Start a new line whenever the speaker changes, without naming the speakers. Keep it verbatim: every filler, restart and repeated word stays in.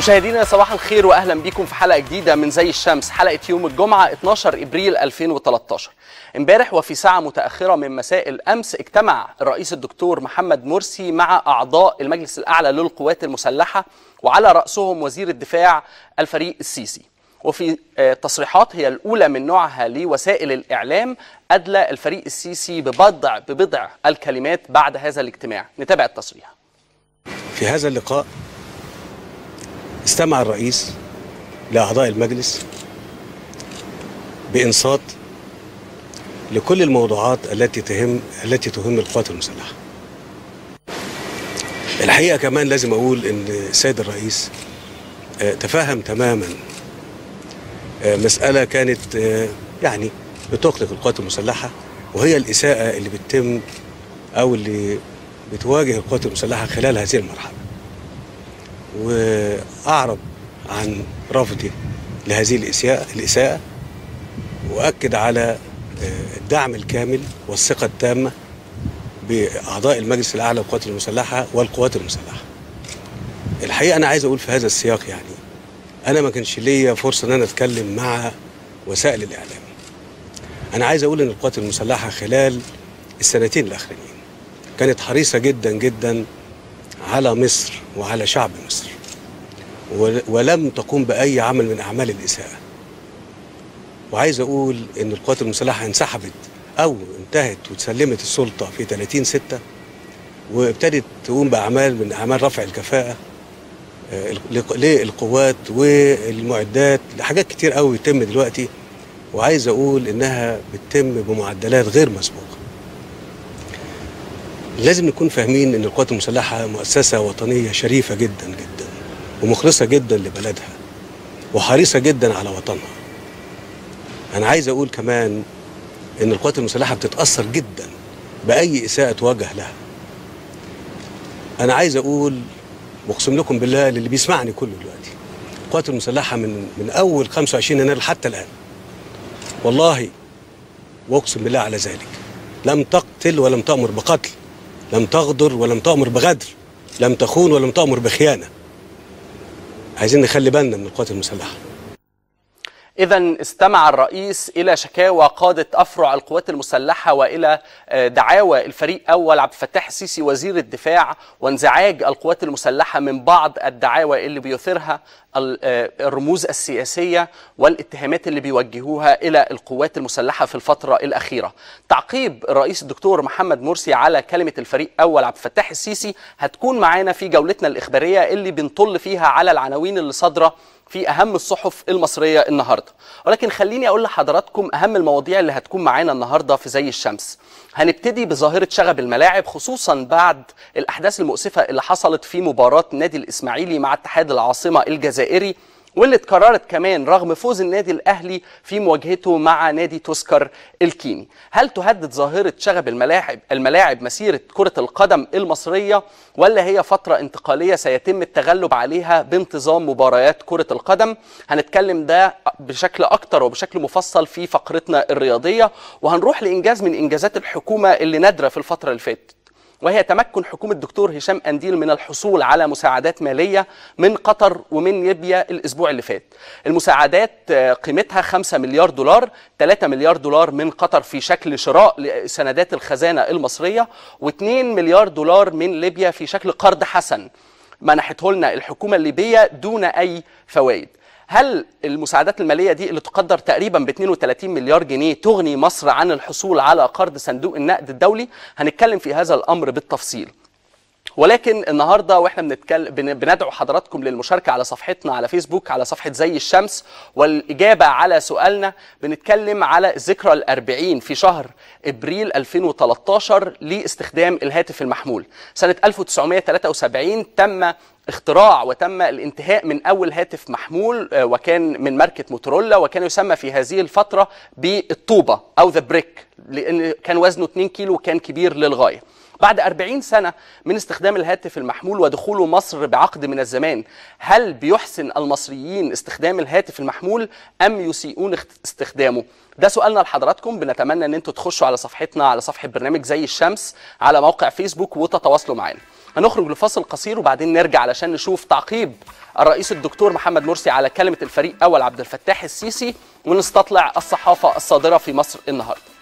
مشاهدينا صباح الخير واهلا بكم في حلقه جديده من زي الشمس، حلقه يوم الجمعه اتناشر ابريل ألفين وتلتاشر. امبارح وفي ساعه متاخره من مساء الامس اجتمع الرئيس الدكتور محمد مرسي مع اعضاء المجلس الاعلى للقوات المسلحه وعلى راسهم وزير الدفاع الفريق السيسي. وفي تصريحات هي الاولى من نوعها لوسائل الاعلام ادلى الفريق السيسي ببضع ببضع الكلمات بعد هذا الاجتماع. نتابع التصريح.
في هذا اللقاء استمع الرئيس لأعضاء المجلس بإنصات لكل الموضوعات التي تهم التي تهم القوات المسلحة. الحقيقة كمان لازم أقول إن السيد الرئيس تفهم تماما مسألة كانت يعني بتقلق القوات المسلحة، وهي الإساءة اللي بتتم أو اللي بتواجه القوات المسلحة خلال هذه المرحلة، وأعرب عن رفضه لهذه الإساءة الإساءة وأكد على الدعم الكامل والثقة التامة بأعضاء المجلس الأعلى للقوات المسلحة والقوات المسلحة. الحقيقة أنا عايز أقول في هذا السياق، يعني أنا ما كانش ليا فرصة أن أنا أتكلم مع وسائل الإعلام. أنا عايز أقول أن القوات المسلحة خلال السنتين الأخرين كانت حريصة جدا جدا على مصر وعلى شعب مصر، ولم تقوم بأي عمل من أعمال الإساءة. وعايز أقول إن القوات المسلحة انسحبت أو انتهت وتسلمت السلطة في ثلاثين ستة، وابتدت تقوم بأعمال من أعمال رفع الكفاءة للقوات والمعدات لحاجات كتير قوي يتم دلوقتي، وعايز أقول إنها بتتم بمعدلات غير مسبوقة. لازم نكون فاهمين إن القوات المسلحة مؤسسة وطنية شريفة جدا جدا ومخلصة جدا لبلدها وحريصة جدا على وطنها. أنا عايز أقول كمان إن القوات المسلحة بتتأثر جدا بأي إساءة توجه لها. أنا عايز أقول واقسم لكم بالله للي بيسمعني كله دلوقتي، القوات المسلحة من من أول خمسة وعشرين يناير حتى الآن والله واقسم بالله على ذلك لم تقتل ولم تأمر بقتل، لم تغدر ولم تأمر بغدر، لم تخون ولم تأمر بخيانة. عايزين نخلي بالنا من القوات المسلحة.
إذن استمع الرئيس إلى شكاوى قادة أفرع القوات المسلحة وإلى دعاوى الفريق أول عبد الفتاح السيسي وزير الدفاع وانزعاج القوات المسلحة من بعض الدعاوى اللي بيثيرها الرموز السياسية والاتهامات اللي بيوجهوها إلى القوات المسلحة في الفترة الأخيرة. تعقيب الرئيس الدكتور محمد مرسي على كلمة الفريق أول عبد الفتاح السيسي هتكون معانا في جولتنا الإخبارية اللي بنطل فيها على العناوين اللي صادرة في أهم الصحف المصرية النهاردة. ولكن خليني أقول لحضراتكم أهم المواضيع اللي هتكون معانا النهاردة في زي الشمس. هنبتدي بظاهرة شغب الملاعب، خصوصا بعد الأحداث المؤسفة اللي حصلت في مباراة نادي الإسماعيلي مع اتحاد العاصمة الجزائري، واللي اتكررت كمان رغم فوز النادي الأهلي في مواجهته مع نادي توسكر الكيني. هل تهدد ظاهرة شغب الملاعب الملاعب مسيرة كرة القدم المصرية، ولا هي فترة انتقالية سيتم التغلب عليها بانتظام مباريات كرة القدم؟ هنتكلم ده بشكل أكتر وبشكل مفصل في فقرتنا الرياضية، وهنروح لإنجاز من إنجازات الحكومة اللي نادرة في الفترة اللي فاتت، وهي تمكن حكومة الدكتور هشام أنديل من الحصول على مساعدات مالية من قطر ومن ليبيا الأسبوع اللي فات. المساعدات قيمتها خمسة مليار دولار، ثلاثة مليار دولار من قطر في شكل شراء لسندات الخزانة المصرية، واثنين مليار دولار من ليبيا في شكل قرض حسن منحته لنا الحكومة الليبية دون أي فوائد. هل المساعدات المالية دي اللي تقدر تقريبا ب اثنين وثلاثين مليار جنيه تغني مصر عن الحصول على قرض صندوق النقد الدولي؟ هنتكلم في هذا الأمر بالتفصيل. ولكن النهارده واحنا بنتكلم بندعو حضراتكم للمشاركه على صفحتنا على فيسبوك على صفحه زي الشمس، والاجابه على سؤالنا بنتكلم على الذكرى الأربعين في شهر ابريل ألفين وثلاثة عشر لاستخدام الهاتف المحمول. سنه ألف وتسعمائة وثلاثة وسبعين تم اختراع وتم الانتهاء من أول هاتف محمول، وكان من ماركة موتورولا، وكان يسمى في هذه الفترة بالطوبة أو ذا بريك، لأن كان وزنه اثنين كيلو وكان كبير للغاية. بعد أربعين سنة من استخدام الهاتف المحمول ودخوله مصر بعقد من الزمان، هل بيحسن المصريين استخدام الهاتف المحمول أم يسيئون استخدامه؟ ده سؤالنا لحضراتكم. بنتمنى ان انتوا تخشوا على صفحتنا على صفحة برنامج زي الشمس على موقع فيسبوك وتتواصلوا معانا. هنخرج لفاصل قصير وبعدين نرجع علشان نشوف تعقيب الرئيس الدكتور محمد مرسي على كلمة الفريق أول عبد الفتاح السيسي ونستطلع الصحافة الصادرة في مصر النهارده.